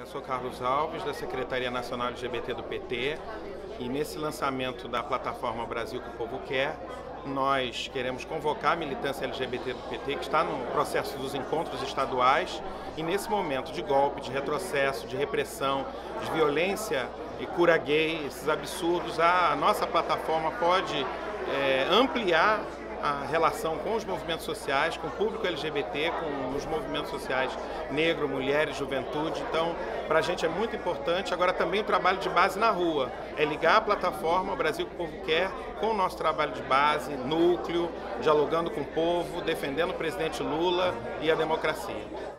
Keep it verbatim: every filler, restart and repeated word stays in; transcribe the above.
Eu sou Carlos Alves, da Secretaria Nacional L G B T do P T, e nesse lançamento da plataforma Brasil que o Povo Quer, nós queremos convocar a militância L G B T do P T, que está no processo dos encontros estaduais, e nesse momento de golpe, de retrocesso, de repressão, de violência e cura gay, esses absurdos, a nossa plataforma pode é, ampliar a relação com os movimentos sociais, com o público L G B T, com os movimentos sociais negro, mulheres, juventude. Então, para a gente é muito importante. Agora também o trabalho de base na rua, é ligar a plataforma Brasil que o Povo Quer com o nosso trabalho de base, núcleo, dialogando com o povo, defendendo o presidente Lula e a democracia.